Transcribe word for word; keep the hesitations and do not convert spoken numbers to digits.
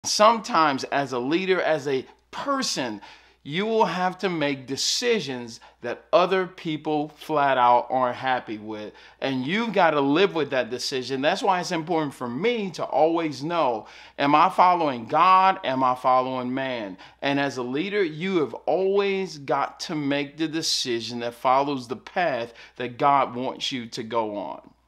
Sometimes as a leader, as a person, you will have to make decisions that other people flat out aren't happy with. And you've got to live with that decision. That's why it's important for me to always know, am I following God? Am I following man? And as a leader, you have always got to make the decision that follows the path that God wants you to go on.